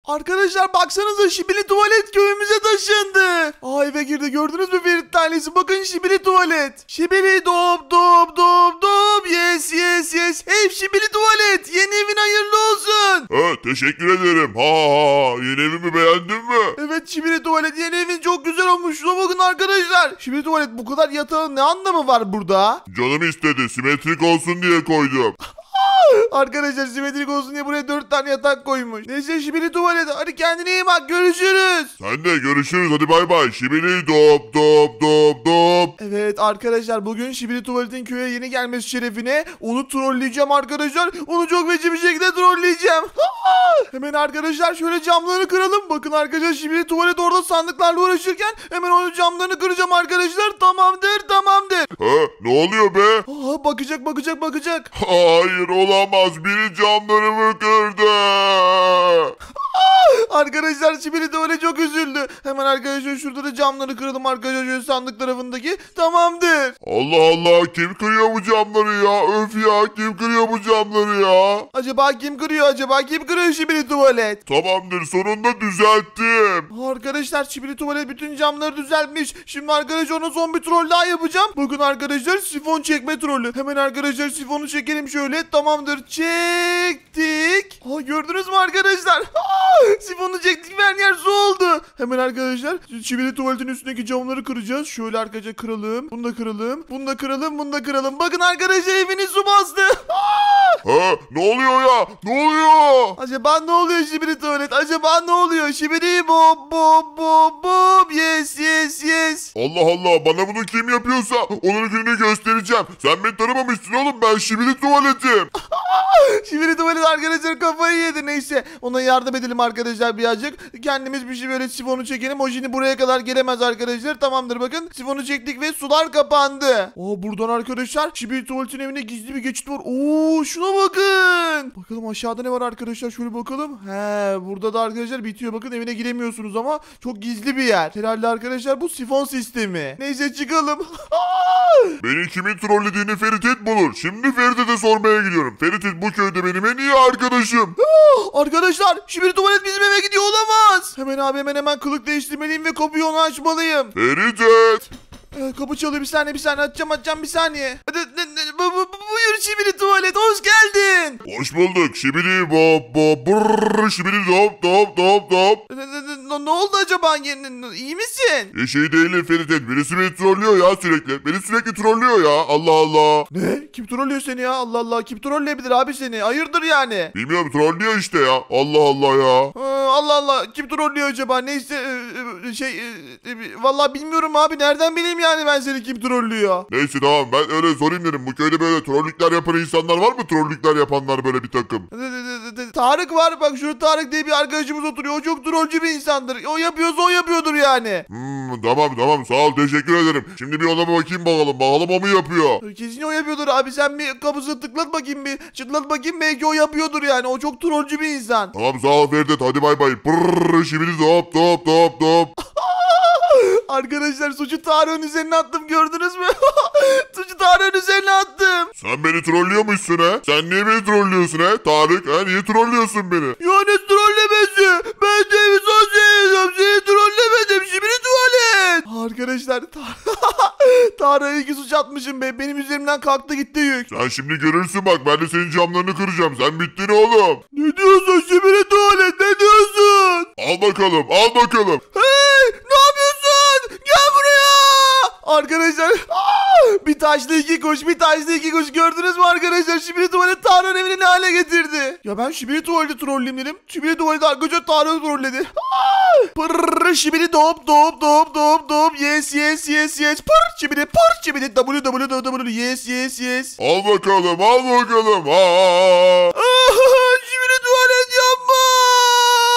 Arkadaşlar baksanıza şibili tuvalet köyümüze taşındı. Aa eve girdi gördünüz mü Ferit ailesi? Bakın şibili tuvalet. Şibili dop dop dop dop. Yes yes yes. Ev şibili tuvalet. Yeni evin hayırlı olsun. Teşekkür ederim. Yeni evimi beğendin mi? Evet şibili tuvalet yeni evin çok güzel olmuş. Şuna bakın arkadaşlar. Şibili tuvalet bu kadar yatağın ne anlamı var burada? Canım istedi. Simetrik olsun diye koydum. Arkadaşlar simetrik olsun diye buraya 4 tane yatak koymuş. Neyse şibili tuvalet hadi kendine iyi bak görüşürüz. Sen de görüşürüz. Hadi bay bay. Şibili dop dop dop dop. Evet arkadaşlar bugün şibili tuvaletin köye yeni gelmesi şerefine onu trolleyeceğim arkadaşlar. Onu çok feci bir şekilde trolleyeceğim. Hemen arkadaşlar şöyle camlarını kıralım. Bakın arkadaşlar şibili tuvalet orada sandıklarla uğraşırken hemen onun camlarını kıracağım arkadaşlar. Tamamdır tamamdır. Ne oluyor be? Bakacak. Hayır olamaz. Biri camlarımı kırdı. Arkadaşlar şibili tuvalet çok üzüldü. Hemen arkadaşlar şurada da camları kıralım arkadaşlar şöyle sandık tarafındaki. Tamamdır. Allah Allah. Kim kırıyor bu camları ya? Öf ya. Kim kırıyor bu camları ya? Acaba kim kırıyor şibili tuvalet? Tamamdır. Sonunda düzelttim. Arkadaşlar şibili tuvalet bütün camları düzeltmiş. Şimdi arkadaşlar ona son bir troll daha yapacağım. Bakın arkadaşlar sifon çekme trolü. Hemen arkadaşlar sifonu çekelim şöyle. Tamamdır çektik. Gördünüz mü arkadaşlar? Sifonu çektik ve her yer su oldu. Hemen arkadaşlar şibili tuvaletin üstündeki camları kıracağız. Şöyle arkadaşlar kıralım. Bunu da kıralım. Bakın arkadaşlar evini su bastı. Ne oluyor ya? Ne oluyor? Acaba ne oluyor şibili tuvalet? Şibili bop bop bop bop. Yes yes yes. Allah Allah. Bana bunu kim yapıyorsa onun gününü göstereceğim. Sen beni tanımamışsın oğlum. Ben şibili tuvaletim. Şibili tuvalet arkadaşlar kafayı yedi. Neyse ona yardım edelim arkadaşlar birazcık. Kendimiz bir şey böyle sifonu çekelim. O şimdi buraya kadar gelemez arkadaşlar. Tamamdır bakın. Sifonu çektik ve sular kapandı. Buradan arkadaşlar şibili tuvaletin evine gizli bir geçit var. Şuna bakın. Bakalım aşağıda ne var arkadaşlar. Şöyle bakalım. Burada da arkadaşlar bitiyor. Bakın evine giremiyorsunuz ama çok gizli bir yer. Herhalde arkadaşlar bu sifon sistemi. Neyse çıkalım. Beni kimin trollediğini Ferit bulur. Şimdi Ferit'e de sormaya gidiyorum. Ferit bu köyde benim en iyi arkadaşım. Arkadaşlar şibili tuvalet bizim eve gidiyor olamaz. Hemen kılık değiştirmeliyim ve kapıyı ona açmalıyım. Ferit. Kapı çalıyor bir saniye açacağım bir saniye. Buyur şibili tuvalet hoş geldin. Hoş bulduk. Şibili bop bop brrrr şibili dop dop dop dop. Ne oldu acaba? İyi misin? Şey değil Ferit. Birisi beni trollüyor ya sürekli. Beni sürekli trollüyor ya. Allah Allah. Ne? Kim trollüyor seni ya? Allah Allah. Kim trolleyebilir abi seni? Hayırdır yani? Bilmiyorum trollüyor işte ya. Allah Allah ya. Allah Allah. Kim trollüyor acaba? Neyse vallahi bilmiyorum abi. Nereden bileyim yani ben seni kim trollüyor? Neyse tamam ben öyle sorayım dedim. Bu köyde böyle trollükler yapan insanlar var mı? Trollükler yapanlar böyle bir takım. Tarık var bak şurada Tarık diye bir arkadaşımız oturuyor. O çok trollcü bir insandır. O yapıyorsa o yapıyordur yani. Tamam sağ ol teşekkür ederim. Şimdi bir ona bakayım bakalım. Bakalım o mu yapıyor? Kesin o yapıyordur abi. Sen bir kapısını tıklat bakayım bir. Çıtlat bakayım belki o yapıyordur yani. O çok trollcü bir insan. Tamam sağ ol Ferdet hadi bay bay. Brrrr şibili dop dop dop dop. Arkadaşlar suçu Tarık'ın üzerine attım gördünüz mü? Suçu Tarık'ın üzerine attım. Sen beni trollüyormuşsun ha? Sen niye beni trollüyorsun ha? Tarık niye trollüyorsun beni? Ya ne trollemesi? Ben de evi son seviyorum. Seni trollemedim. Şimdi tuvalet. Arkadaşlar Tarık'a iki suç atmışım be. Benim üzerimden kalktı gitti yük. Sen şimdi görürsün bak ben de senin camlarını kıracağım. Sen bittin oğlum. Ne diyorsun şimdi tuvalet? Ne diyorsun? Al bakalım. Hey ne yapıyorsun? Gel buraya. Arkadaşlar bir taşla iki kuş gördünüz mü arkadaşlar? Şibili tuvalet Tarık'ın evini ne hale getirdi? Ya ben şibili tuvaleti trolleyim dedim. Şibili tuvaleti arkadaşlar Tarık'ı trolledi. Pırrrr şibili dop dop dop dop dop. Yes yes yes yes. Pır şibili www yes. Al bakalım. Şibili tuvalet yapma.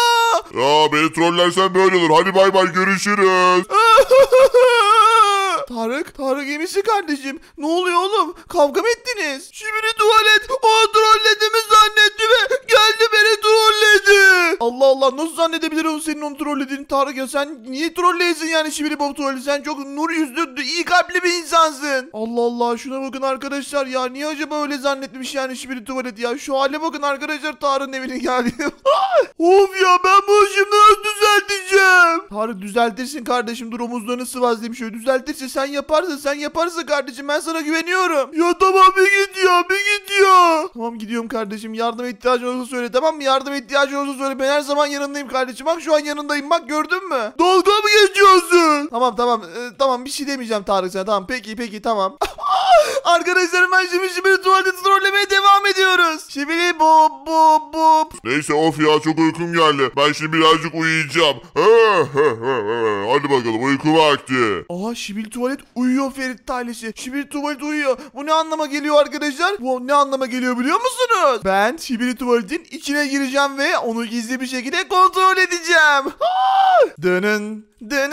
Ya beni trollersen böyle olur. Hadi bay bay görüşürüz. Tarık iyi misin kardeşim? Ne oluyor oğlum? Kavga mı ettiniz? Şibiri tuvalet o trollediğimi zannetti ve geldi beni trolledi. Allah Allah, nasıl zannedebilir o senin onu trollediğini Tarık ya? Sen niye trolleyesin yani Şibiri Bob tuvaleti? Sen çok nur yüzlü, iyi kalpli bir insansın. Allah Allah, şuna bakın arkadaşlar ya. Niye acaba öyle zannetmiş yani Şibiri tuvalet ya? Şu hale bakın arkadaşlar, Tarık'ın evine geldi. Of ya, ben bu işimi nasıl düzelteceğim? Tarık düzeltirsin kardeşim, dur omuzlarını sıvazlayayım şöyle, düzeltirsin, sen yaparsın kardeşim, ben sana güveniyorum. Ya tamam, bir git ya. Tamam gidiyorum kardeşim, yardıma ihtiyacın olursa söyle, tamam mı? Yardıma ihtiyacın olursa söyle, ben her zaman yanındayım kardeşim, bak şu an yanındayım, bak gördün mü? Dalga mı geçiyorsun? Tamam bir şey demeyeceğim Tarık sana, tamam peki tamam. Arkadaşlarım, ben şimdi tuvaleti trollemeye devam ediyoruz. Şibiri Bob. Neyse of ya, çok uykum geldi. Ben şimdi birazcık uyuyacağım. Hadi bakalım, uyku vakti. Aa, Şibiri tuvalet uyuyor Ferit ailesi. Şibiri tuvalet uyuyor. Bu ne anlama geliyor arkadaşlar? Bu ne anlama geliyor biliyor musunuz? Ben Şibiri tuvaletin içine gireceğim ve onu gizli bir şekilde kontrol edeceğim. Dönün.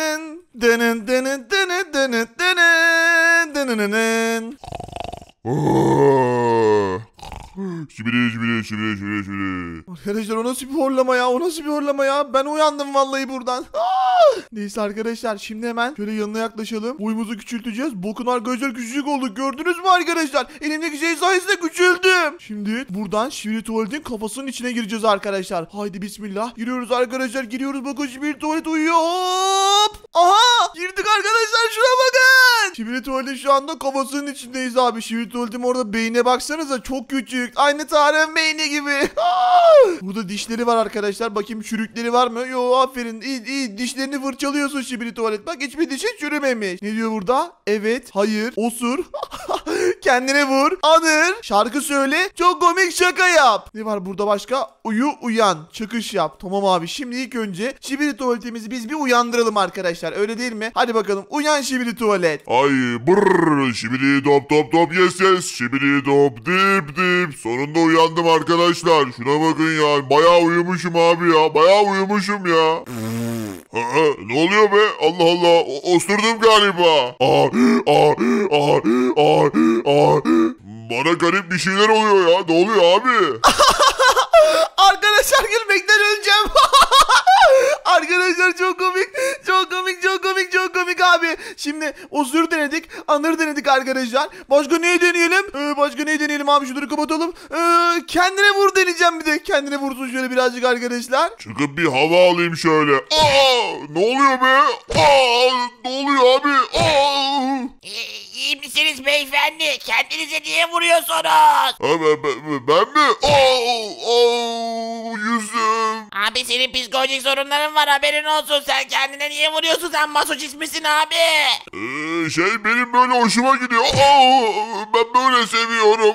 Şibiri. Arkadaşlar, o nasıl bir horlama ya? Ben uyandım vallahi buradan. Neyse arkadaşlar, şimdi hemen şöyle yanına yaklaşalım. Boyumuzu küçülteceğiz. Bakın arkadaşlar, küçücük olduk, gördünüz mü arkadaşlar? Elimdeki şey sayesinde küçüldüm. Şimdi buradan Şibiri tuvaletin kafasının içine gireceğiz arkadaşlar. Haydi bismillah. Giriyoruz arkadaşlar, bakın Şibiri tuvalet uyuyor. Hop! Aha! Girdik arkadaşlar, şuna bakın. Şibiri tuvaletin şu anda kafasının içindeyiz abi. Şibiri tuvaletin orada beynine baksanıza, çok küçük. Aynı Tarık'ın beyni gibi. Burada dişleri var arkadaşlar. Bakayım çürükleri var mı? Yo, aferin. İyi. Dişlerini fırçalıyorsun Şibiri tuvalet. Bak, hiçbir dişin çürümemiş. Ne diyor burada? Evet, hayır, osur. Kendine vur. Anır. Şarkı söyle. Çok komik şaka yap. Ne var burada başka? Uyan. Çıkış yap. Tamam abi. Şimdi ilk önce Şibiri tuvaletimizi biz bir uyandıralım arkadaşlar. Öyle değil mi? Hadi bakalım. Uyan Şibiri tuvalet. Ay brrr, şibiri top yes. Şibiri top dip. Sonunda uyandım arkadaşlar. Şuna bakın ya. Bayağı uyumuşum abi ya. Ne oluyor be? Allah Allah. Osurdum galiba. Bana garip bir şeyler oluyor ya. Ne oluyor abi? Arkadaşlar, gülmekten öleceğim. Arkadaşlar, çok komik abi. Şimdi osur denedik, anır denedik arkadaşlar. Başka neyi deneyelim? Abi, şunları kapatalım. Kendine vur deneyeceğim bir de. Kendine vursun şöyle birazcık arkadaşlar. Çıkıp bir hava alayım şöyle. Ne oluyor be? Ne oluyor abi? İyi misiniz beyefendi? Kendinize niye vuruyorsunuz? Ben mi? Yüzüm. Abi, senin psikolojik sorunların var, haberin olsun. Sen kendine niye vuruyorsun? Sen masochist misin abi? Benim böyle hoşuma gidiyor. Ben böyle seviyorum.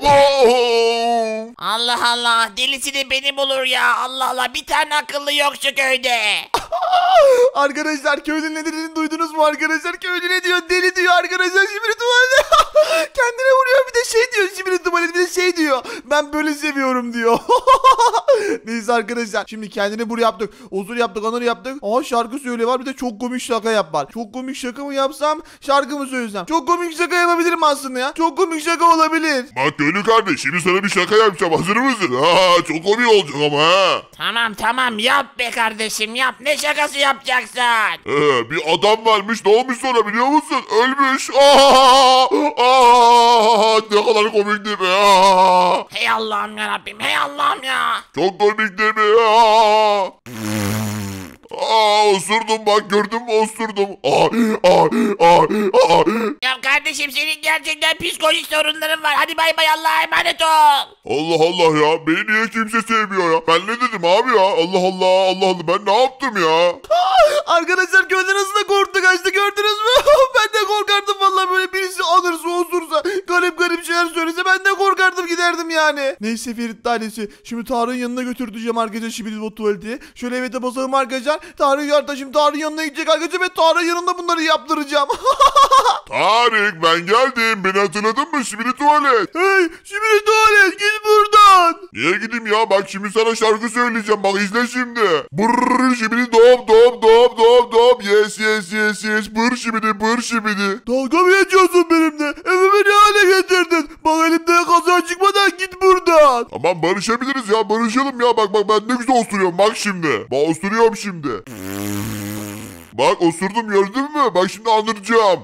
Allah Allah, delisi de beni bulur ya. Allah Allah, bir tane akıllı yok şu köyde. Arkadaşlar, köylünün ne dediğini duydunuz mu arkadaşlar? Köylü ne diyor? Deli diyor arkadaşlar. Şibiri tuvalet. Kendine vuruyor, bir de diyor. Şibiri tuvalet bir de diyor. Ben böyle seviyorum diyor. Neyse arkadaşlar, şimdi kendini buraya yaptık. Osur yaptık, anır yaptık. Şarkı söyle var, bir de çok komik şaka yap var. Çok komik şaka mı yapsam, şarkı mı söylesem? Çok komik şaka yapabilirim aslında ya. Çok komik şaka olabilir. Bak köylü kardeş, şimdi sana bir şaka yapacağım. Hazır mısın? Çok komik olacak ama ha. Tamam, yap be kardeşim, yap. Ne şakası yapacaksın? Bir adam varmış, ne olmuş sonra biliyor musun? Ölmüş. Ne kadar komik değil mi? Hey Allah'ım yarabbim, hey Allah'ım ya. Çok komik değil mi? Osurdum, bak gördün mü, osurdum. Ya kardeşim, senin gerçekten psikolojik sorunların var. Hadi bay bay, Allah'a emanet ol. Allah Allah ya, beni niye kimse sevmiyor ya? Ben ne dedim abi ya? Allah Allah, ben ne yaptım ya? Arkadaşlar, köyden nasıl da korktu, kaçtı, gördünüz mü? Ben de korkardım vallahi, böyle birisi alırsa, osursa, garip şeyler söylese ben de korkardım, giderdim yani. Neyse Ferit ailesi, şimdi Tarık'ın yanına götüreceğim arkadaşlar Şibiri tuvaleti. Şöyle evete basalım arkadaşlar. Tarık'ın yanına gidecek arkadaşlar ve Tarık'ın yanında bunları yaptıracağım. Tarık Tarık ben geldim. Beni hatırladın mı Şibili Tuvalet? Hey Şibili Tuvalet git buradan. Niye gideyim ya? Bak şimdi sana şarkı söyleyeceğim. Bak izle şimdi. Brrrr Şibili dop dop dop dop dop. Yes yes yes yes. Bır Şibili bır Şibili. Dalga mı geçiyorsun benimle? Evimi ne hale getirdin? Bak elimde kaza çıkmadan git buradan. Tamam barışabiliriz ya. Barışalım ya. Bak ben ne güzel osuruyorum. Bak şimdi. Bak osuruyorum şimdi. Bak osurdum gördün mü? Bak şimdi anıracağım.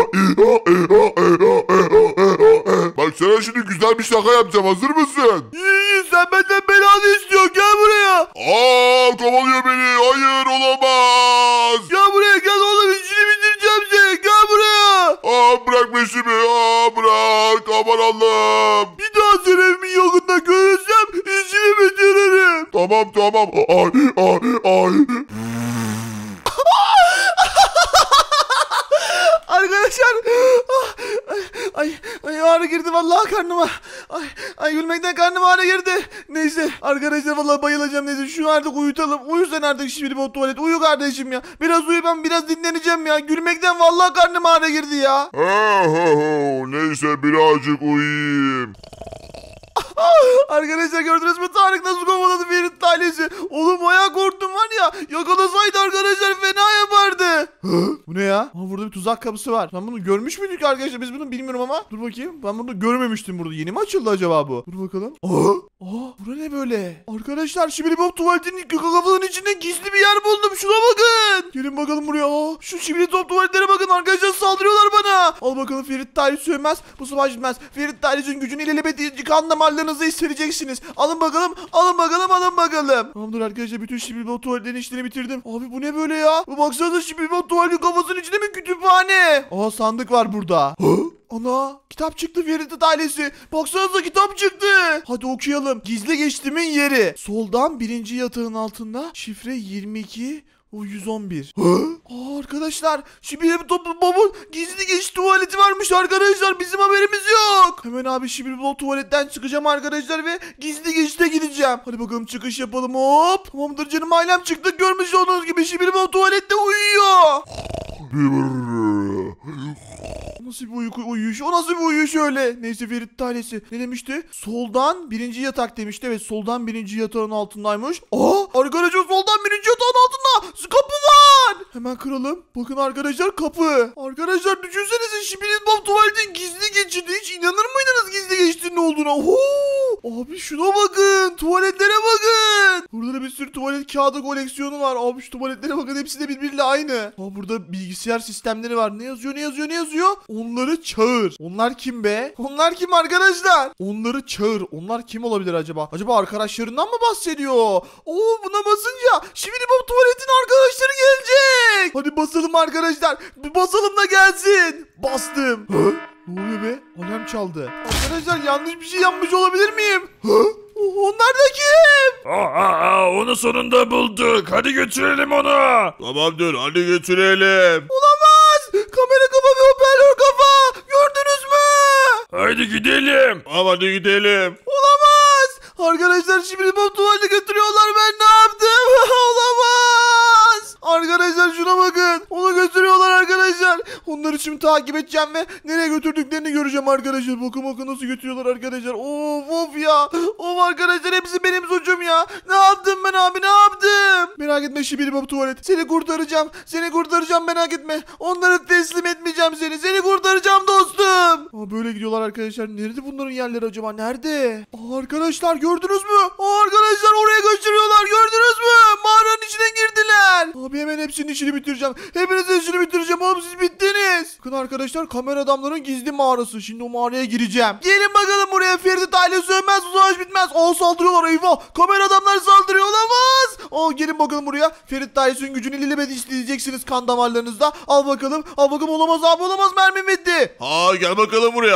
Bak sana şimdi güzel bir şaka yapacağım. Hazır mısın? İyi sen benden belanı istiyorsun gel buraya. Kovalıyor beni. Hayır olamaz. Gel buraya gel oğlum işini bitireceğim seni gel buraya. Bırak peşimi. Bırak. Aman Allah'ım. Bir daha seni evimin yakında görürsem işini bitiririm. Tamam. Ay. Arkadaşlar ay ağrı girdi vallahi karnıma. Ay gülmekten karnım ağrı girdi. Neyse arkadaşlar vallahi bayılacağım neyse şunu artık uyutalım. Uyu sen artık şimdi bu tuvalet uyu kardeşim ya. Biraz uyu ben biraz dinleneceğim ya. Gülmekten vallahi karnım ağrı girdi ya. Neyse birazcık uyuyayım. Arkadaşlar gördünüz mü Tarık nasıl kovaladı Ferit ailesi. Oğlum bayağı korktum var ya. Yakalasaydı arkadaşlar fena yapardı. Bu ne ya? Burada bir tuzak kapısı var. Ben bunu görmüş müydük arkadaşlar? Biz bunu bilmiyorum ama. Dur bakayım. Ben bunu görmemiştim burada. Yeni mi açıldı acaba bu? Dur bakalım. Bura ne böyle? Arkadaşlar Şibili Bob tuvaletinin kapının içinde gizli bir yer buldum. Şuna bakın. Gelin bakalım buraya. Şu Şibili Bob tuvaletlere bakın. Arkadaşlar saldırıyorlar bana. Al bakalım Ferit Tarih sövmez. Bu savaş bitmez. Ferit Tarih'in gücünü ilelebet kan damarlarınızı hissedeceksiniz. Alın bakalım. Tamamdır arkadaşlar bütün Şibili Bob tuvaletlerin işlerini bitirdim. Abi bu ne böyle ya? Bu baksanıza Şibili Bob tuvaletin kafasının içinde mi kütüphane? Sandık var burada. Ana kitap çıktı Ferit ailesi. Baksanıza kitap çıktı. Hadi okuyalım. Gizli geçtiğimin yeri. Soldan birinci yatağın altında şifre 22 111. Arkadaşlar Şibili Bob'un gizli geçiş tuvaleti varmış arkadaşlar. Bizim haberimiz yok. Hemen abi Şibili Bob tuvaletten çıkacağım arkadaşlar ve gizli geçişte gideceğim. Hadi bakalım çıkış yapalım hop. Tamamdır canım ailem çıktık görmüş olduğunuz gibi Şibili Bob tuvalette uyuyor. Nasıl bir uyuyuş? O nasıl bir uyuyuş öyle? Neyse Ferit tanesi. Ne demişti? Soldan birinci yatak demişti. Evet soldan birinci yatağın altındaymış. Arkadaşlar soldan birinci yatağın altında kapı var. Hemen kıralım. Bakın arkadaşlar kapı. Arkadaşlar düşünsenize Şibili Bob tuvaletin gizli geçidi. Hiç inanır mıydınız gizli geçtiğinin olduğuna? Abi şuna bakın. Tuvaletlere bakın. Burada da bir sürü tuvalet kağıdı koleksiyonu var. Abi şu tuvaletlere bakın. Hepsi de birbiriyle aynı. Burada bilgisayar sistemleri var. Ne yazıyor? Onları çağır. Onlar kim be? Onlar kim arkadaşlar? Onları çağır. Onlar kim olabilir acaba? Acaba arkadaşlarından mı bahsediyor? Buna basınca Şibili Bob tuvaletin arkadaşları gelecek. Hadi basalım arkadaşlar. Bir basalım da gelsin. Bastım. Ne oluyor be? Alarm çaldı. Arkadaşlar yanlış bir şey yapmış olabilir miyim? Onlar da kim? Onu sonunda bulduk. Hadi götürelim onu. Tamamdır hadi götürelim. Olamaz. Kamera kafa ve hoparlör kafa. Gördünüz mü? Haydi gidelim. Hadi gidelim. Olamaz. Arkadaşlar Şibili Bob tuvalete götürüyorlar. Ben ne yaptım? Olamaz. Arkadaşlar şuna bakın. Onu götürüyorlar arkadaşlar. Onları şimdi takip edeceğim ve nereye götürdüklerini göreceğim arkadaşlar. Bakın nasıl götürüyorlar arkadaşlar. Of ya. Of arkadaşlar hepsi benim suçum ya. Ne yaptım ben abi ne yaptım? Merak etme Şibili Bob tuvalet. Seni kurtaracağım merak etme. Onları teslim etmeyeceğim seni. Seni kurtaracağım dostum. Böyle gidiyorlar arkadaşlar. Nerede bunların yerleri acaba? Nerede? Arkadaşlar gördünüz mü? Arkadaşlar oraya götürüyorlar. Gördünüz mü? Mağaranın içine girdiler. Abi hemen hepsinin işini bitireceğim. Hepinizin işini bitireceğim. Oğlum siz bittiniz. Bakın arkadaşlar kamera adamların gizli mağarası. Şimdi o mağaraya gireceğim. Gelin bakalım buraya. Ferit aile sövmez. Bu savaş bitmez. Saldırıyorlar eyvah. Kamera adamlar saldırıyor olamaz. Gelin bakalım buraya. Ferit ailesinin gücünü ilelebet isteyeceksiniz kan damarlarınızda. Al bakalım. Olamaz abi olamaz. Mermim bitti. Gel bakalım buraya.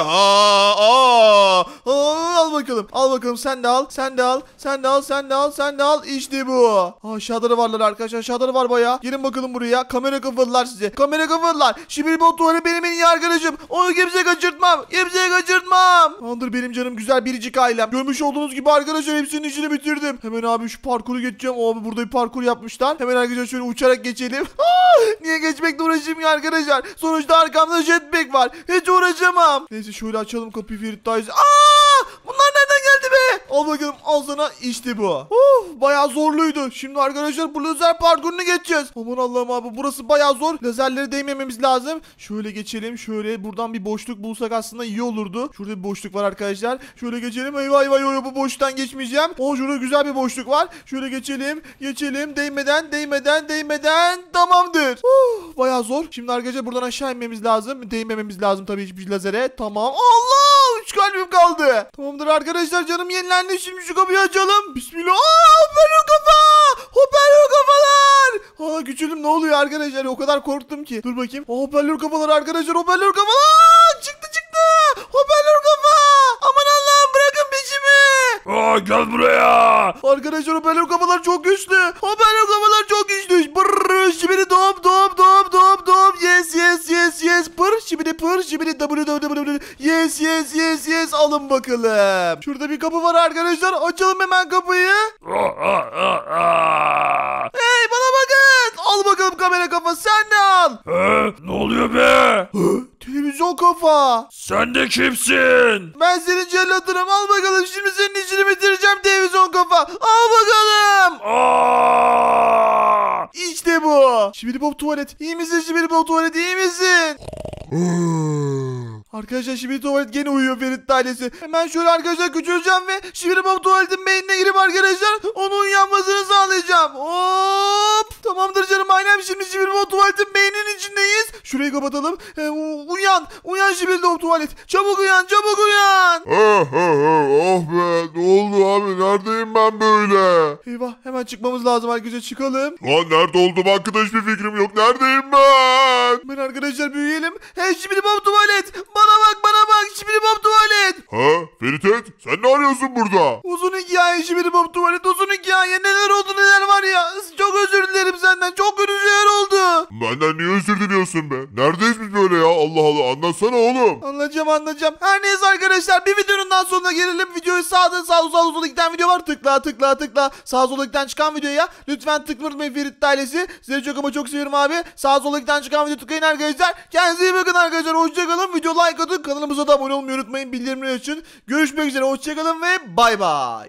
Al bakalım. Sen de al. İşte bu. Aşağıda da varlar arkadaşlar. Aşağıda da var bayağı. Gelin gelin bakalım buraya. Kamera kafalılar size. Kamera kafalılar. Şibiri bot tuvalet benim en iyi arkadaşım. Onu kimseye kaçırtmam. Kimseye kaçırtmam. Tamamdır benim canım güzel biricik ailem. Görmüş olduğunuz gibi arkadaşlar hepsinin işini bitirdim. Hemen abi şu parkuru geçeceğim. Abi burada bir parkur yapmışlar. Hemen arkadaşlar şöyle uçarak geçelim. Niye geçmekle uğraşayım ya arkadaşlar? Sonuçta arkamda jetpack var. Hiç uğraşamam. Neyse şöyle açalım kapıyı Ferit Dayısı. Bunlar nereden geldi be? Al bakalım al sana işte bu. Bayağı zorluydu. Şimdi arkadaşlar bu lazer parkurunu geçeceğiz. Aman Allah'ım abi burası bayağı zor. Lazerlere değmememiz lazım. Şöyle geçelim. Şöyle buradan bir boşluk bulsak aslında iyi olurdu. Şurada bir boşluk var arkadaşlar. Şöyle geçelim. Eyvah eyvah eyvah bu boşluktan geçmeyeceğim. Şurada güzel bir boşluk var. Şöyle geçelim. Geçelim. Değmeden. Tamamdır. Bayağı zor. Şimdi arkadaşlar buradan aşağı inmemiz lazım. Değmememiz lazım tabii hiçbir lazere. Tamam. Allah! 3 kalbim kaldı. Tamamdır arkadaşlar canım yenilendi. Şimdi şu kapıyı açalım. Bismillah. Hoparlör kafa! Hoparlör kafalar! Küçüldüm ne oluyor arkadaşlar? O kadar korktum ki. Dur bakayım. Hoparlör kafalar arkadaşlar. Hoparlör kafalar! Çıktı! Hoparlör kafa! Aman Allah'ım bırakın peşimi! Gel buraya. Arkadaşlar hoparlör kafalar çok güçlü. Hoparlör kafalar çok güçlü. Brrrr şibidi dop. Yes. Pır şibidi www. Yes. Alın bakalım. Şurada bir kapı var arkadaşlar. Açalım hemen kapıyı. Hey bana bakın. Al bakalım kamera kafa sen de al. Ne oluyor be? Televizyon kafa. Sen de kimsin? Ben senin cellatınım. Al bakalım şimdi senin işini bitireceğim televizyon kafa. Al bakalım. İşte bu. Şibidi Bob tuvalet. İyi misin Şibidi Bob tuvalet iyi misin? Arkadaşlar Şibidi tuvalet gene uyuyor Ferit ailesi. Hemen şöyle arkadaşlar küçüleceğim ve Şibidi Bob tuvaletin beynine girip arkadaşlar onun uyanmasını sağlayacağım. Hop. Tamamdır canım ailem şimdi Şibidi Bob tuvaletin beyninin içindeyiz. Şurayı kapatalım. Uyan Şibidi Bob tuvalet. Çabuk uyan. Oh be ne oldu abi neredeyim ben böyle? Eyvah hemen çıkmamız lazım arkadaşlar çıkalım. Lan nerede oldum hakkında hiçbir fikrim yok. Neredeyim ben? Hemen arkadaşlar büyüyelim. Hey Şibidi Bob tuvalet. Bana bak Şibidi Bob tuvalet. Ha Feritet sen ne arıyorsun burada? Uzun hikaye Şibidi Bob tuvalet uzun hikaye. Neler oldu neler var ya. Çok özür dilerim senden. Çok kötü şeyler oldu. Benden niye özür diliyorsun be? Neredeyiz biz böyle ya? Allah Allah anlatsana oğlum. Anlayacağım. Her neyse arkadaşlar bir videonun daha sonuna gelelim. Videoyu sağda solda iki tane video var. Tıkla. Sağ soldaktan çıkan videoya. Lütfen tıklamayın Ferit ailesi. Sizi çok ama çok seviyorum abi. Sağ soldaktan çıkan video tıklayın arkadaşlar. Kendinize iyi bakın arkadaşlar. Hoşçakalın. Video like atın. Kanalımıza da abone olmayı unutmayın. Bildirimleri açın. Görüşmek üzere. Hoşçakalın ve bay bay.